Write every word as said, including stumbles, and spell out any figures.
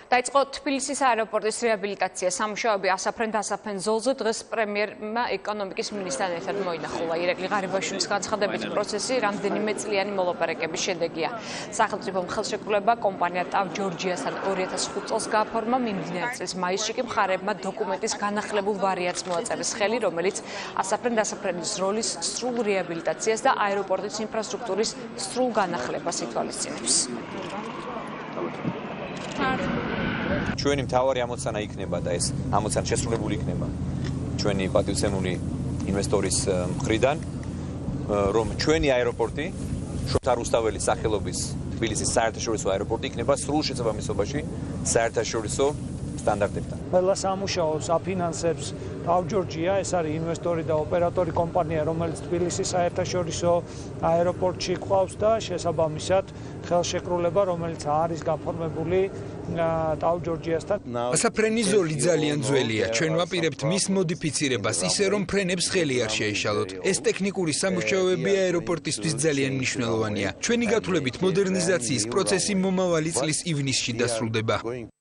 დაიწყო თბილისის აეროპორტის რეაბილიტაცია. სამუშაოები ასაფრენ-დასაფრენ ზოლზე დღეს პრემიერმა ეკონომიკის მინისტრთან ერთად მოინახულა. ირაკლი ღარიბაშვილის განცხადებითი პროცესი რამდენიმე წლიანი მოლაპარაკების შედეგია. სახელმწიფო ხელშეკრულება კომპანია ტავ ჯორჯიასთან ორი ათას ხუთ წელს გააფორმა, მიმდინარე წლის მაისში კი მხარეებმა დოკუმენტის განახლებულ ვარიანტს მოაწერეს ხელი, რომელიც ასაფრენ-დასაფრენის როლის სრულ რეაბილიტაციას და აეროპორტის ინფრასტრუქტურის სრულ განახლებას ითვალისწინებს. ჩვენი მთავარი ამოცანა იქნება და ეს ამოცანა შესრულებული იქნება ჩვენი პატივცემული ინვესტორის მხრიდან, რომ ჩვენი აეროპორტი შოთა რუსთაველის სახელობის თბილისის საერთაშორისო აეროპორტი იქნება სრულ შესაბამისობაში საერთაშორისო სტანდარტებთან. ყველა სამუშაოს აფინანსებს ტავ ჯორჯია, ეს არის ინვესტორი და ოპერატორი კომპანია, რომელიც თბილისის საერთაშორისო აეროპორტში ყავს და შესაბამისად ხელშეკრულება, რომელიც არის გაფორმებული ტავ ჯორჯიასთან. ასაფრენის ზოლი ძალიან ძველია. ჩვენ ვაპირებთ მის მოდიფიცირებას, ისე რომ ფრენებს ხელი არ შეეშალოთ. ეს ტექნიკური სამუშაოები აეროპორტისთვის ძალიან მნიშვნელოვანია. ჩვენი გათვლებით მოდერნიზაციის პროცესი მომავალი წლის ივნისში დასრულდება.